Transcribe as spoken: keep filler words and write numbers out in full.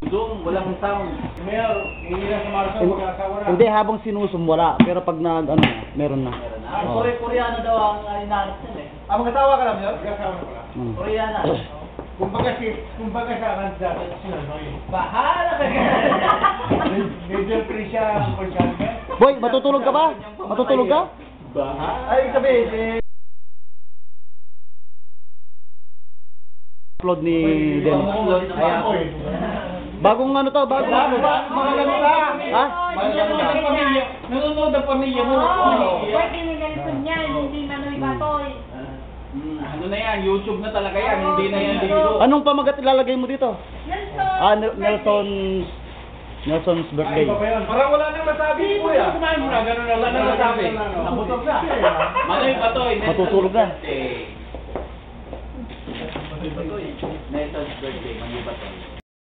Zoom, walang sound. Mayor, hindi na sa Marso, Hin- mag-asawa na. Hindi habang sinusum wala, pero pag nag ano na, meron na. Ah, Oo. Koreano daw ang inaanap nila eh. Ah, mag-asawa ka lang, Mayor? Mag-asawa na pala. Hmm. Koreana. Kumbaga si, kumbaga sa kanta, sila, no? Bahala ka Major Prisha, Polcante. Boy, matutulog ka ba? Matutulog ka? Bahala. Ay, sabi, si... Upload ni Den. Ayan. Bagong ano to, bagong ano. Magaganda. Ha? Nanonood ang pamilya. Nanonood ang pamilya mo. Pwede ni Nelson yan, hindi Manoy Batoy. Hmm, ano na yan, YouTube na talaga yan, hindi na yan dito. Anong pamagat ilalagay mo dito? Nelson! Ah, Nel- Nelson Nelson's birthday. Parang wala nang masabi po yan. Kumain mo na, gano'n na. Wala na masabi. Nabutog na. Manoy Batoy, Matutulog na. birthday. Manoy Batoy, Nelson's birthday.